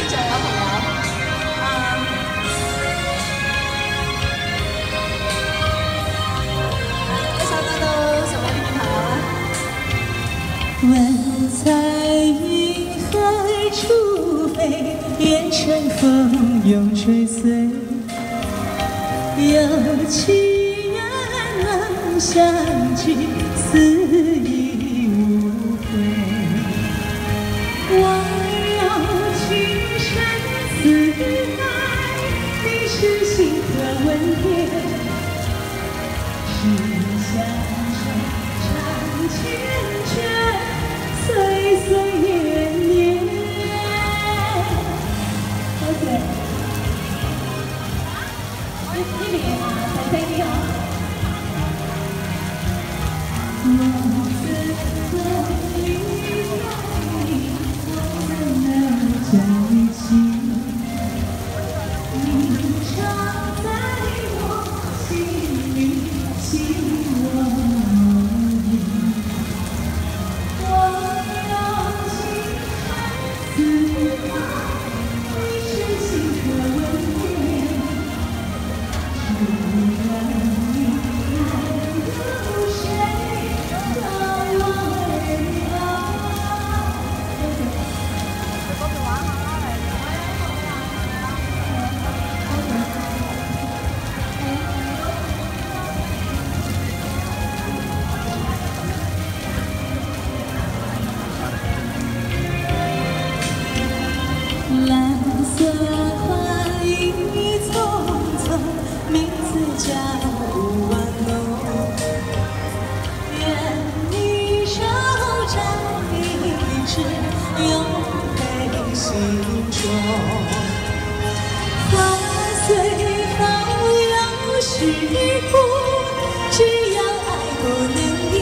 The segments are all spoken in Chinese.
仲有朋友呢首歌都送俾邊啲朋友啊？ 问彩云何处飞，愿乘风永追随。有情人能相聚，思忆无悔。我有情深似海，你是星河吻天。是相守长缱绻，岁岁年年。OK。呢邊啊，細聲啲嗬。我怎能离开你？我怎能在一起？你常在我心里，紧握你。我有情深似海，你是星河吻天。不让你看有谁让我回头。蓝色花影匆匆，名字叫不完浓。愿你手掌一直永陪心中。花虽好有时枯，只要爱不能移。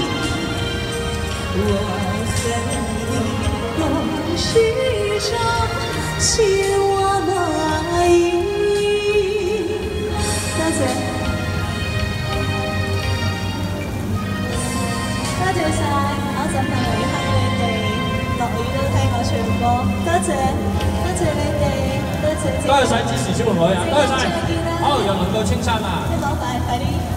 我和你共是场情话暖意。多謝，多謝晒，我陣係嚟聽你哋落雨都聽我唱歌，多謝，多謝你哋，多謝。 多謝晒支持小妹妹啊，多謝晒。好，又輪到青山啦。 希望快啲。